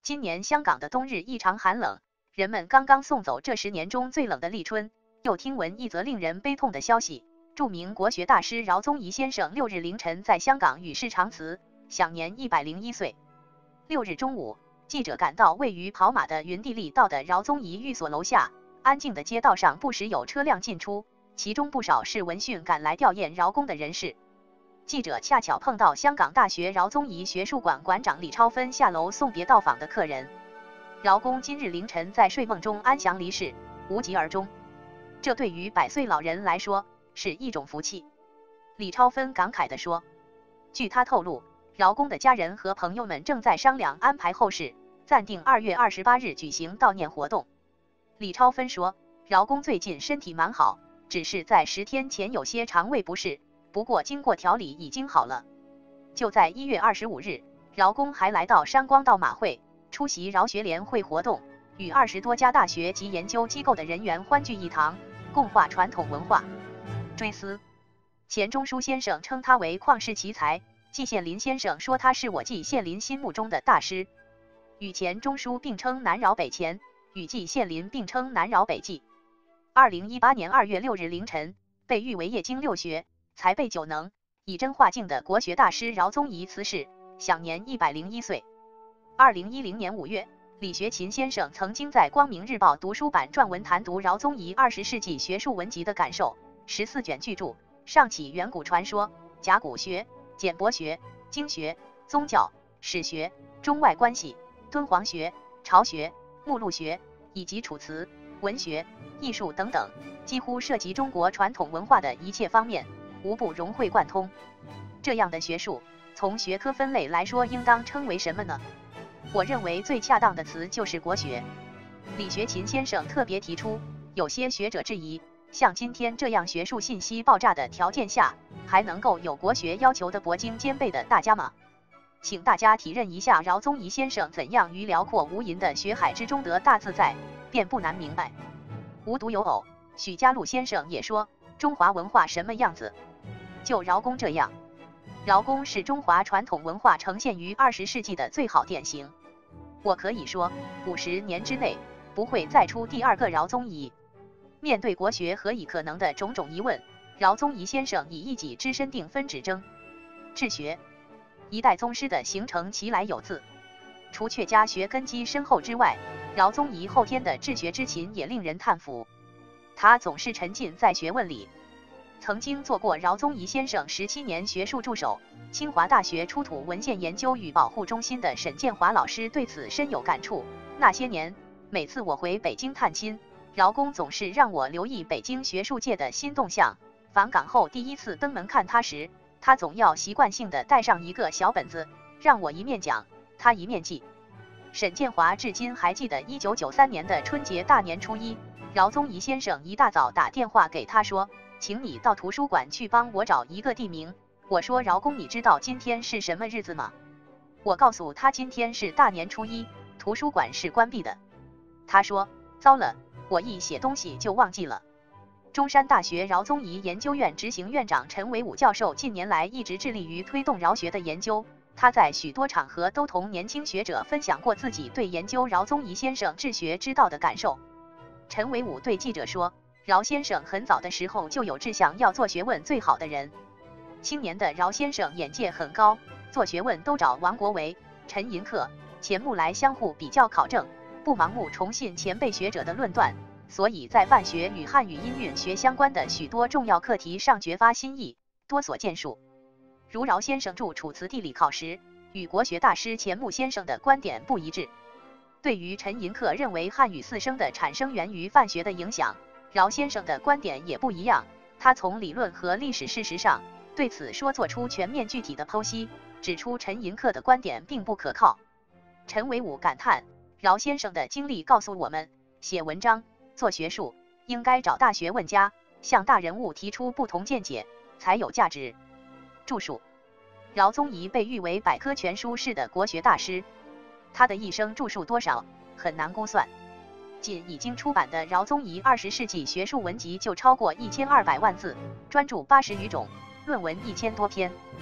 今年香港的冬日异常寒冷，人们刚刚送走这10年中最冷的立春，又听闻一则令人悲痛的消息：著名国学大师饶宗颐先生6日凌晨在香港与世长辞，享年101岁。6日中午，记者赶到位于跑马的云地利道的饶宗颐寓所楼下，安静的街道上不时有车辆进出，其中不少是闻讯赶来吊唁饶公的人士。记者恰巧碰到香港大学饶宗颐学术馆馆长李超芬下楼送别到访的客人。饶公今日凌晨在睡梦中安详离世，无疾而终，这对于100岁老人来说是一种福气。李超芬感慨地说。据他透露，饶公的家人和朋友们正在商量安排后事，暂定2月28日举行悼念活动。李超芬说，饶公最近身体蛮好，只是在10天前有些肠胃不适，不过经过调理已经好了。就在1月25日，饶公还来到山光道马会，出席饶学联会活动，与20多家大学及研究机构的人员欢聚一堂，共话传统文化。追思钱钟书先生称他为旷世奇才，季羡林先生说他是我季羡林心目中的大师。与钱钟书并称南饶北钱，与季羡林并称南饶北季。2018年2月6日凌晨，被誉为夜经6学，才备9能，以真化境的国学大师饶宗颐辞世，享年101岁。2010年5月，李学勤先生曾经在光明日报读书版撰文谈读饶宗颐20世纪学术文集的感受，14卷巨著，上起远古传说、甲骨学、简帛学、经学、宗教、史学、中外关系、敦煌学、巢学、目录学以及楚辞、文学、艺术等等，几乎涉及中国传统文化的一切方面，无不融会贯通。这样的学术，从学科分类来说，应当称为什么呢？我认为最恰当的词就是国学。李学勤先生特别提出，有些学者质疑，像今天这样学术信息爆炸的条件下，还能够有国学要求的博经兼备的大家吗？请大家体认一下饶宗颐先生怎样于辽阔无垠的学海之中得大自在，便不难明白。无独有偶，许家路先生也说，中华文化什么样子？就饶公这样。饶公是中华传统文化呈现于20世纪的最好典型。我可以说，50年之内不会再出第2个饶宗颐。面对国学何以可能的种种疑问，饶宗颐先生以一己之身定分指征。治学，一代宗师的形成其来有自。除却家学根基深厚之外，饶宗颐后天的治学之勤也令人叹服。他总是沉浸在学问里。曾经做过饶宗颐先生17年学术助手、清华大学出土文献研究与保护中心的沈建华老师对此深有感触。那些年，每次我回北京探亲，饶公总是让我留意北京学术界的新动向。返港后第一次登门看他时，他总要习惯性的带上一个小本子，让我一面讲，他一面记。沈建华至今还记得1993年的春节大年初一，饶宗颐先生一大早打电话给他说，请你到图书馆去帮我找一个地名。我说，饶公，你知道今天是什么日子吗？我告诉他今天是大年初一，图书馆是关闭的。他说，糟了，我一写东西就忘记了。中山大学饶宗颐研究院执行院长陈维武教授近年来一直致力于推动饶学的研究，他在许多场合都同年轻学者分享过自己对研究饶宗颐先生治学之道的感受。陈维武对记者说，饶先生很早的时候就有志向要做学问最好的人。青年的饶先生眼界很高，做学问都找王国维、陈寅恪、钱穆来相互比较考证，不盲目重信前辈学者的论断，所以在办学与汉语音韵学相关的许多重要课题上掘发新意，多所建树。如饶先生著《楚辞地理考》时，与国学大师钱穆先生的观点不一致。对于陈寅恪认为汉语四声的产生源于范学的影响，饶先生的观点也不一样。他从理论和历史事实上对此说做出全面具体的剖析，指出陈寅恪的观点并不可靠。陈维武感叹，饶先生的经历告诉我们，写文章、做学术应该找大学问家，向大人物提出不同见解，才有价值。著述，饶宗颐被誉为百科全书式的国学大师，他的一生著述多少很难估算。仅已经出版的饶宗颐20世纪学术文集就超过1200万字，专著80余种，论文1000多篇。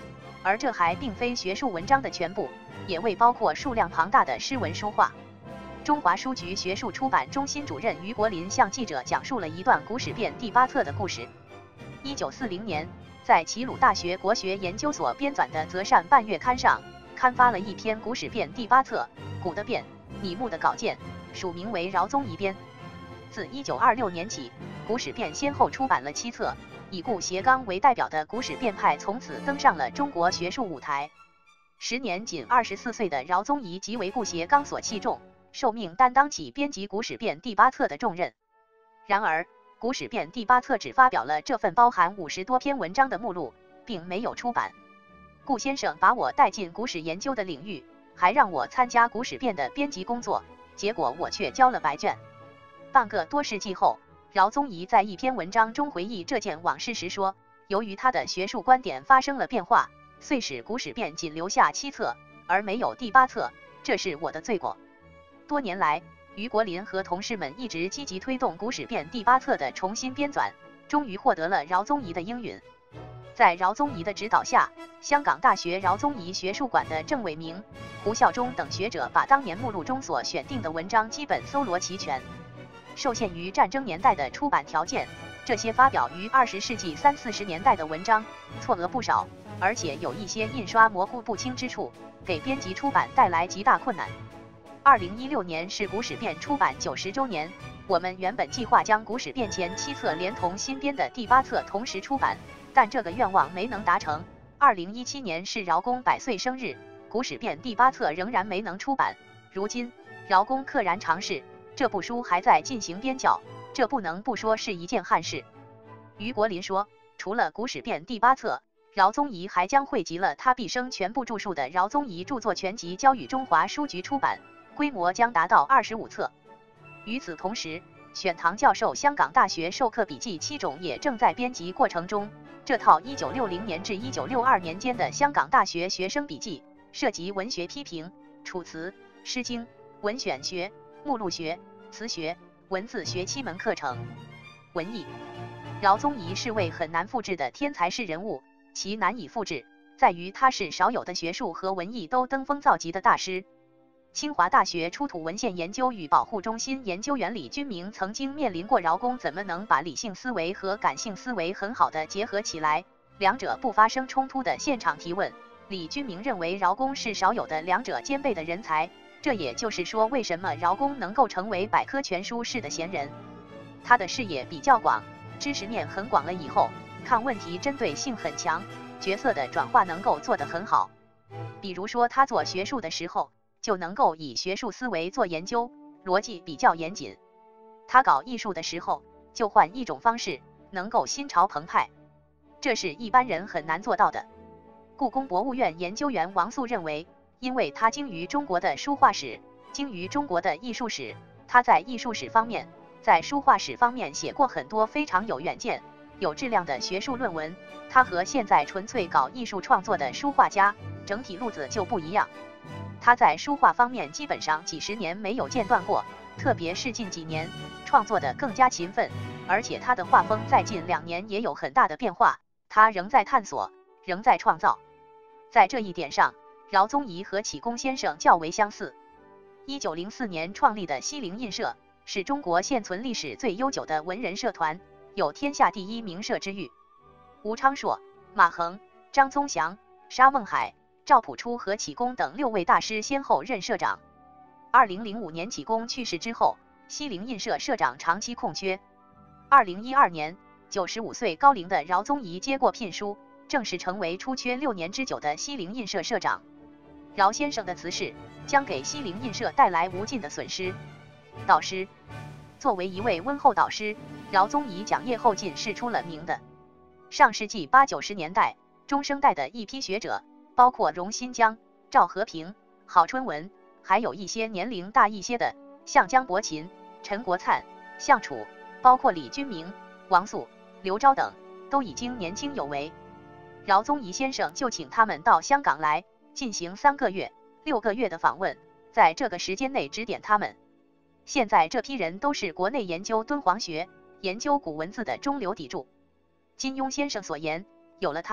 而这还并非学术文章的全部，也未包括数量庞大的诗文书画。中华书局学术出版中心主任于国林向记者讲述了一段《古史辨》第8册的故事。1940年，在齐鲁大学国学研究所编纂的《择善半月刊》上刊发了一篇《古史辨》第8册《古的辨》拟目的稿件，署名为饶宗颐编。自1926年起，《古史辨》先后出版了7册，以顾颉刚为代表的古史辨派从此登上了中国学术舞台。时年仅24岁的饶宗颐即为顾颉刚所器重，受命担当起编辑《古史辨》第8册的重任。然而，《古史辨》第8册只发表了这份包含50多篇文章的目录，并没有出版。顾先生把我带进古史研究的领域，还让我参加《古史辨》的编辑工作，结果我却交了白卷。半个多世纪后，饶宗颐在一篇文章中回忆这件往事时说，由于他的学术观点发生了变化，遂使《古史辨》仅留下7册，而没有第8册，这是我的罪过。多年来，于国林和同事们一直积极推动《古史辨》第8册的重新编纂，终于获得了饶宗颐的应允。在饶宗颐的指导下，香港大学饶宗颐学术馆的郑伟明、胡孝忠等学者把当年目录中所选定的文章基本搜罗齐全。受限于战争年代的出版条件，这些发表于20世纪30、40年代的文章错额不少，而且有一些印刷模糊不清之处，给编辑出版带来极大困难。2016年是《古史辨》出版90周年，我们原本计划将《古史辨》前7册连同新编的第8册同时出版，但这个愿望没能达成。2017年是饶公100岁生日，《古史辨》第8册仍然没能出版。如今，饶公溘然长逝，这部书还在进行编校，这不能不说是一件憾事。于国林说，除了《古史辨》第8册，饶宗颐还将汇集了他毕生全部著述的《饶宗颐著作全集》交予中华书局出版，规模将达到25册。与此同时，选堂教授香港大学授课笔记7种也正在编辑过程中。这套1960年至1962年间的香港大学学生笔记，涉及文学批评、楚辞、诗经、文选学、目录学、词学、文字学7门课程。文艺，饶宗颐是位很难复制的天才式人物，其难以复制，在于他是少有的学术和文艺都登峰造极的大师。清华大学出土文献研究与保护中心研究员李君明曾经面临过饶公怎么能把理性思维和感性思维很好的结合起来，两者不发生冲突的现场提问。李君明认为饶公是少有的两者兼备的人才，这也就是说为什么饶公能够成为百科全书式的贤人。他的视野比较广，知识面很广了以后，看问题针对性很强，角色的转化能够做得很好。比如说他做学术的时候，就能够以学术思维做研究，逻辑比较严谨。他搞艺术的时候，就换一种方式，能够心潮澎湃，这是一般人很难做到的。故宫博物院研究员王素认为，因为他精于中国的书画史，精于中国的艺术史，他在艺术史方面，在书画史方面写过很多非常有远见、有质量的学术论文。他和现在纯粹搞艺术创作的书画家，整体路子就不一样。他在书画方面基本上几十年没有间断过，特别是近几年创作的更加勤奋，而且他的画风在近2年也有很大的变化，他仍在探索，仍在创造。在这一点上，饶宗颐和启功先生较为相似。1904年创立的西泠印社，是中国现存历史最悠久的文人社团，有天下第一名社之誉。吴昌硕、马衡、张宗祥、沙孟海、赵朴初和启功等6位大师先后任社长。2005年启功去世之后，西泠印社社长长期空缺。2012年，95岁高龄的饶宗颐接过聘书，正式成为出缺6年之久的西泠印社社长。饶先生的辞世将给西泠印社带来无尽的损失。导师，作为一位温厚导师，饶宗颐讲业后进是出了名的。上世纪80、90年代，中生代的一批学者，包括荣新江、赵和平、郝春文，还有一些年龄大一些的，像江伯琴、陈国灿、项楚，包括李君明、王素、刘钊等，都已经年轻有为。饶宗颐先生就请他们到香港来，进行3个月、6个月的访问，在这个时间内指点他们。现在这批人都是国内研究敦煌学、研究古文字的中流砥柱。金庸先生所言，有了他，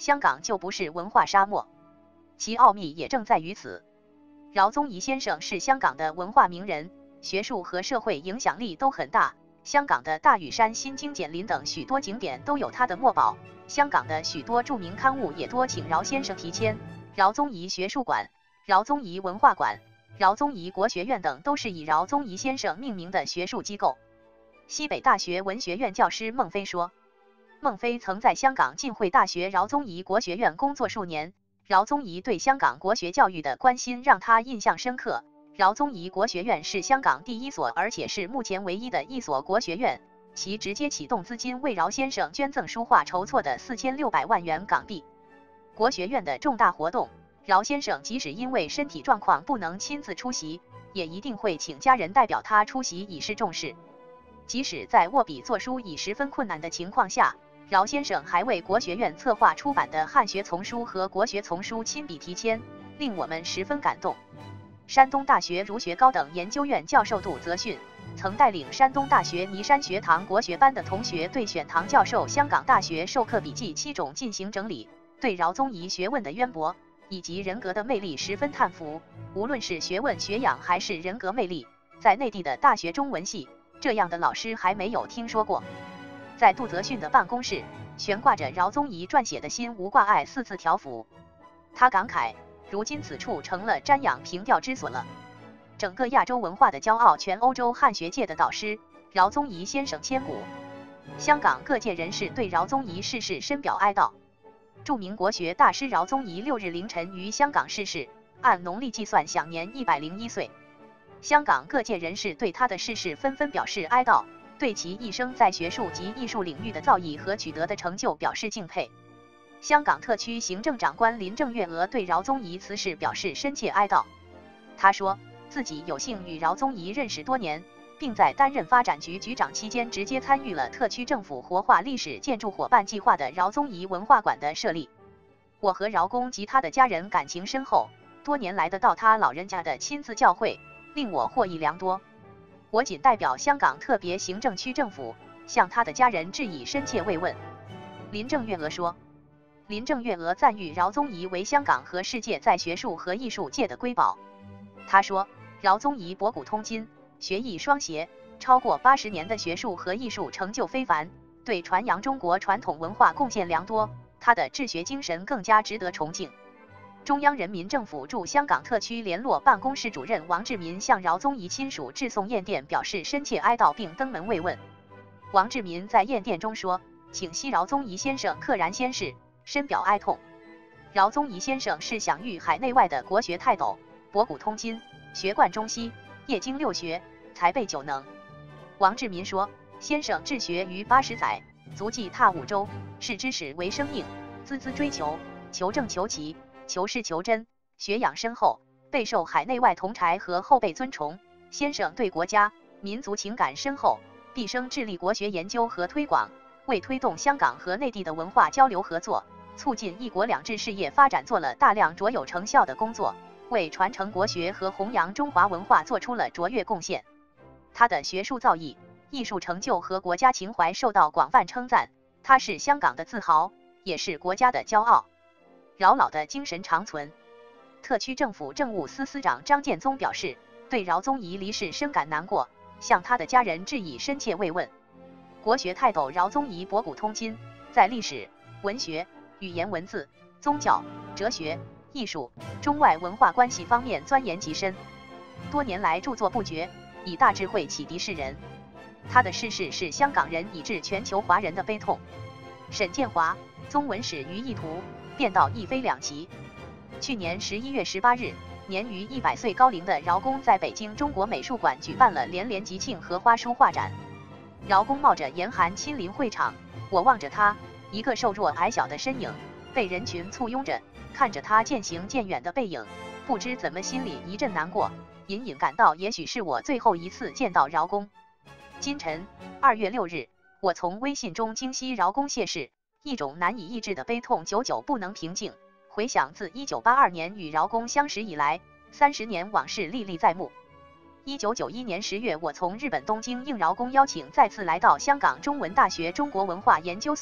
香港就不是文化沙漠，其奥秘也正在于此。饶宗颐先生是香港的文化名人，学术和社会影响力都很大。香港的大屿山、新经简林等许多景点都有他的墨宝，香港的许多著名刊物也多请饶先生题签。饶宗颐学术馆、饶宗颐文化馆、饶宗颐国学院等都是以饶宗颐先生命名的学术机构。西北大学文学院教师孟非说，孟非曾在香港浸会大学饶宗颐国学院工作数年，饶宗颐对香港国学教育的关心让他印象深刻。饶宗颐国学院是香港第一所，而且是目前唯一的一所国学院，其直接启动资金为饶先生捐赠书画筹措的4600万元港币。国学院的重大活动，饶先生即使因为身体状况不能亲自出席，也一定会请家人代表他出席以示重视。即使在握笔作书已十分困难的情况下，饶先生还为国学院策划出版的汉学丛书和国学丛书亲笔题签，令我们十分感动。山东大学儒学高等研究院教授杜泽训曾带领山东大学尼山学堂国学班的同学对选堂教授香港大学授课笔记7种进行整理，对饶宗颐学问的渊博以及人格的魅力十分叹服。无论是学问学养还是人格魅力，在内地的大学中文系，这样的老师还没有听说过。在杜泽训的办公室悬挂着饶宗颐撰写的心无挂碍4字条幅，他感慨，如今此处成了瞻仰凭吊之所了。整个亚洲文化的骄傲，全欧洲汉学界的导师，饶宗颐先生千古。香港各界人士对饶宗颐逝世深表哀悼。著名国学大师饶宗颐6日凌晨于香港逝世，按农历计算享年101岁。香港各界人士对他的逝世纷纷表示哀悼，对其一生在学术及艺术领域的造诣和取得的成就表示敬佩。香港特区行政长官林郑月娥对饶宗颐辞世表示深切哀悼。他说，自己有幸与饶宗颐认识多年，并在担任发展局局长期间直接参与了特区政府活化历史建筑伙伴计划的饶宗颐文化馆的设立。我和饶公及他的家人感情深厚，多年来的到他老人家的亲自教诲，令我获益良多。我仅代表香港特别行政区政府向他的家人致以深切慰问。林郑月娥说。林郑月娥赞誉饶宗颐为香港和世界在学术和艺术界的瑰宝。他说，饶宗颐博古通今，学艺双协，超过80年的学术和艺术成就非凡，对传扬中国传统文化贡献良多，他的治学精神更加值得崇敬。中央人民政府驻香港特区联络办公室主任王志民向饶宗颐亲属致送唁电，表示深切哀悼并登门慰问。王志民在唁电中说，请惜饶宗颐先生溘然仙逝，深表哀痛。饶宗颐先生是享誉海内外的国学泰斗，博古通今，学贯中西，业经六学，才备九能。王志民说，先生治学于80载，足迹踏5洲，视知识为生命，孜孜追求，求证求奇，求是求真，学养深厚，备受海内外同儕和后辈尊崇。先生对国家民族情感深厚，毕生致力国学研究和推广，为推动香港和内地的文化交流合作，促进一国两制事业发展做了大量卓有成效的工作，为传承国学和弘扬中华文化做出了卓越贡献。他的学术造诣、艺术成就和国家情怀受到广泛称赞，他是香港的自豪，也是国家的骄傲。饶老的精神长存。特区政府政务司司长张建宗表示，对饶宗颐离世深感难过，向他的家人致以深切慰问。国学泰斗饶宗颐博古通今，在历史、文学、语言文字、宗教、哲学、艺术、中外文化关系方面钻研极深，多年来著作不绝，以大智慧启迪世人。他的逝世是香港人以至全球华人的悲痛。沈建华，宗文史于一图，变道一非两奇。去年11月18日，年逾100岁高龄的饶公在北京中国美术馆举办了连连吉庆和花书画展。饶公冒着严寒亲临会场，我望着他，一个瘦弱矮小的身影，被人群簇拥着，看着他渐行渐远的背影，不知怎么心里一阵难过，隐隐感到也许是我最后一次见到饶公。今晨2月6日，我从微信中惊悉饶公谢世，一种难以抑制的悲痛久久不能平静。回想自1982年与饶公相识以来，30年往事历历在目。1991年10月，我从日本东京应饶公邀请，再次来到香港中文大学中国文化研究所，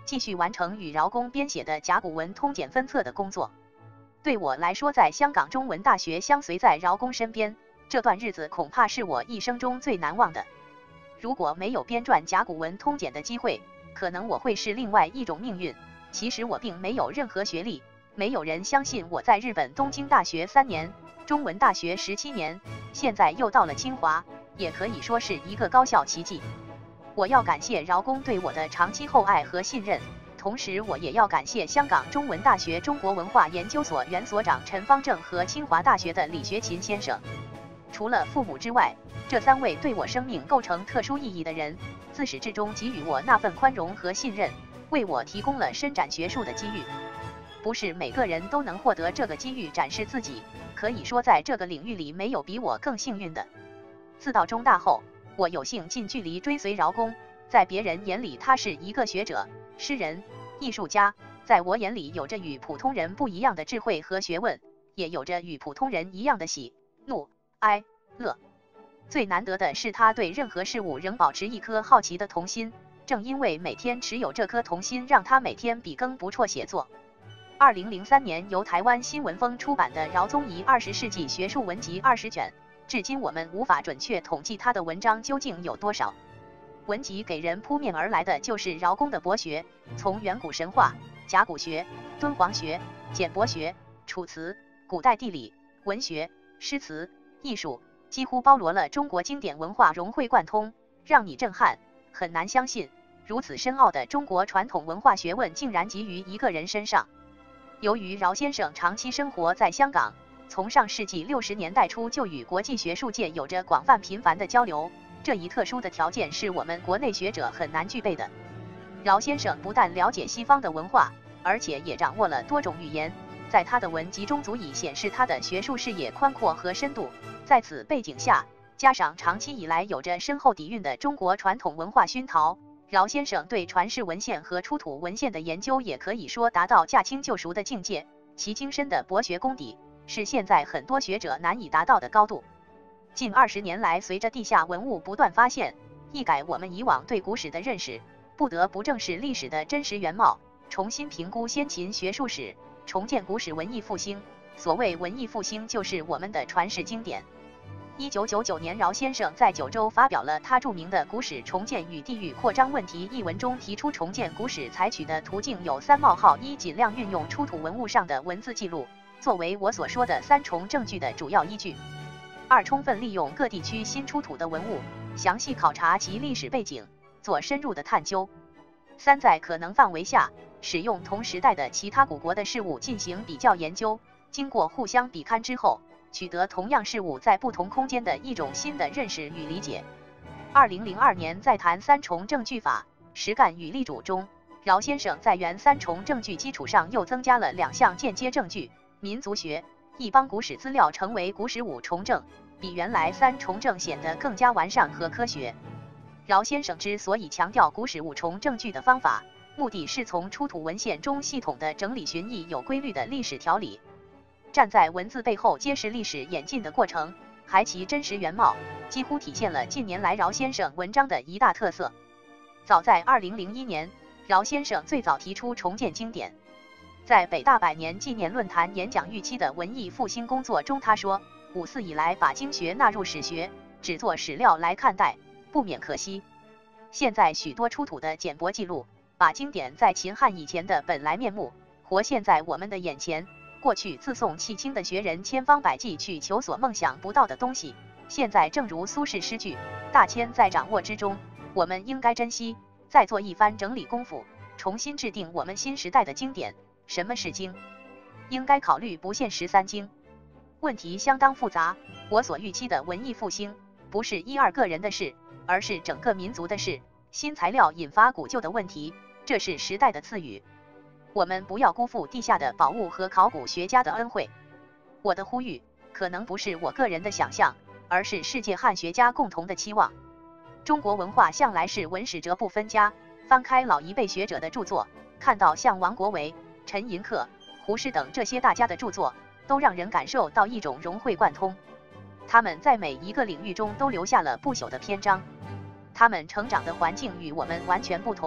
继续完成与饶公编写的甲骨文通简分册的工作。对我来说，在香港中文大学相随在饶公身边，这段日子恐怕是我一生中最难忘的。如果没有编撰甲骨文通简的机会，可能我会是另外一种命运。其实我并没有任何学历，没有人相信我在日本东京大学3年，中文大学17年，现在又到了清华，也可以说是一个高校奇迹。我要感谢饶公对我的长期厚爱和信任，同时我也要感谢香港中文大学中国文化研究所原所长陈方正和清华大学的李学勤先生。除了父母之外，这3位对我生命构成特殊意义的人，自始至终给予我那份宽容和信任，为我提供了伸展学术的机遇。不是每个人都能获得这个机遇展示自己，可以说在这个领域里没有比我更幸运的。自到中大后，我有幸近距离追随饶公，在别人眼里他是一个学者、诗人、艺术家，在我眼里有着与普通人不一样的智慧和学问，也有着与普通人一样的喜、怒、哀、乐。最难得的是他对任何事物仍保持一颗好奇的童心，正因为每天持有这颗童心，让他每天笔耕不辍写作。2003年由台湾新闻风出版的《饶宗颐20世纪学术文集20卷》，至今我们无法准确统计他的文章究竟有多少。文集给人扑面而来的就是饶公的博学，从远古神话、甲骨学、敦煌学、简帛学、楚辞、古代地理、文学、诗词、艺术，几乎包罗了中国经典文化，融会贯通，让你震撼。很难相信，如此深奥的中国传统文化学问竟然集于一个人身上。由于饶先生长期生活在香港，从上世纪60年代初就与国际学术界有着广泛频繁的交流，这一特殊的条件是我们国内学者很难具备的。饶先生不但了解西方的文化，而且也掌握了多种语言，在他的文集中足以显示他的学术视野宽阔和深度。在此背景下，加上长期以来有着深厚底蕴的中国传统文化熏陶，饶先生对传世文献和出土文献的研究也可以说达到驾轻就熟的境界，其精深的博学功底是现在很多学者难以达到的高度。近20年来，随着地下文物不断发现，一改我们以往对古史的认识，不得不正视历史的真实原貌，重新评估先秦学术史，重建古史文艺复兴。所谓文艺复兴，就是我们的传世经典。1999年，饶先生在九州发表了他著名的《古史重建与地域扩张问题》一文中，提出重建古史采取的途径有3：一、尽量运用出土文物上的文字记录，作为我所说的3重证据的主要依据；2、充分利用各地区新出土的文物，详细考察其历史背景，做深入的探究；3、在可能范围下，使用同时代的其他古国的事物进行比较研究，经过互相比勘之后，取得同样事物在不同空间的一种新的认识与理解。2002年在谈3重证据法实干与立主中，饶先生在原3重证据基础上又增加了2项间接证据，民族学、一邦古史资料成为古史5重证，比原来3重证显得更加完善和科学。饶先生之所以强调古史5重证据的方法，目的是从出土文献中系统的整理寻绎有规律的历史条理，站在文字背后揭示历史演进的过程，还其真实原貌，几乎体现了近年来饶先生文章的一大特色。早在2001年，饶先生最早提出重建经典。在北大100年纪念论坛演讲预期的文艺复兴工作中，他说：“54以来把经学纳入史学，只做史料来看待，不免可惜。现在许多出土的简帛记录，把经典在秦汉以前的本来面目活现在我们的眼前。过去自宋迄今的学人千方百计去求索梦想不到的东西，现在正如苏轼诗句，大千在掌握之中，我们应该珍惜，再做一番整理功夫，重新制定我们新时代的经典。什么是经？应该考虑不限13经。问题相当复杂，我所预期的文艺复兴，不是1、2个人的事，而是整个民族的事。新材料引发古旧的问题，这是时代的赐予。我们不要辜负地下的宝物和考古学家的恩惠。我的呼吁，可能不是我个人的想象，而是世界汉学家共同的期望。中国文化向来是文史哲不分家，翻开老一辈学者的著作，看到像王国维、陈寅恪、胡适等这些大家的著作，都让人感受到一种融会贯通。他们在每一个领域中都留下了不朽的篇章。他们成长的环境与我们完全不同，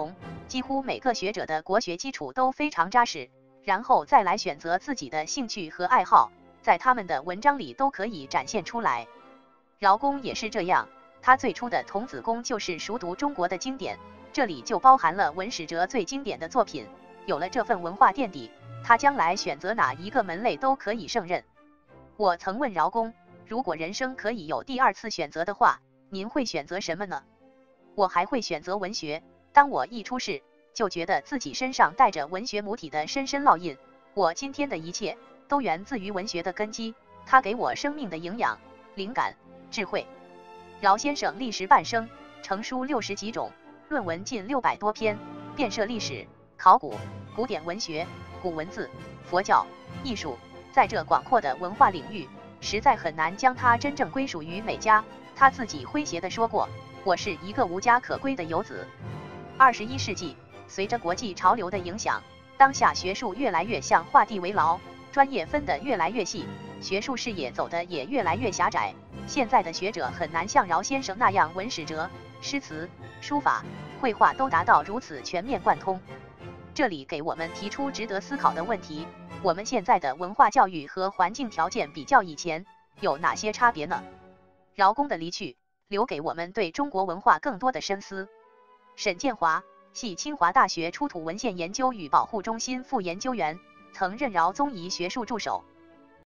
几乎每个学者的国学基础都非常扎实，然后再来选择自己的兴趣和爱好，在他们的文章里都可以展现出来。饶公也是这样，他最初的童子功就是熟读中国的经典，这里就包含了文史哲最经典的作品。有了这份文化垫底，他将来选择哪一个门类都可以胜任。我曾问饶公，如果人生可以有第二次选择的话，您会选择什么呢？我还会选择文学。当我一出世，就觉得自己身上带着文学母体的深深烙印，我今天的一切都源自于文学的根基，它给我生命的营养、灵感、智慧。饶先生历时半生，成书60几种，论文近600多篇，遍涉历史、考古、古典文学、古文字、佛教、艺术，在这广阔的文化领域，实在很难将它真正归属于每家。他自己诙谐地说过，我是一个无家可归的游子。21世纪，随着国际潮流的影响，当下学术越来越像画地为牢，专业分得越来越细，学术视野走得也越来越狭窄。现在的学者很难像饶先生那样文史哲、诗词、书法、绘画都达到如此全面贯通。这里给我们提出值得思考的问题：我们现在的文化教育和环境条件比较以前有哪些差别呢？饶公的离去，留给我们对中国文化更多的深思。沈建华系清华大学出土文献研究与保护中心副研究员，曾任饶宗颐学术助手。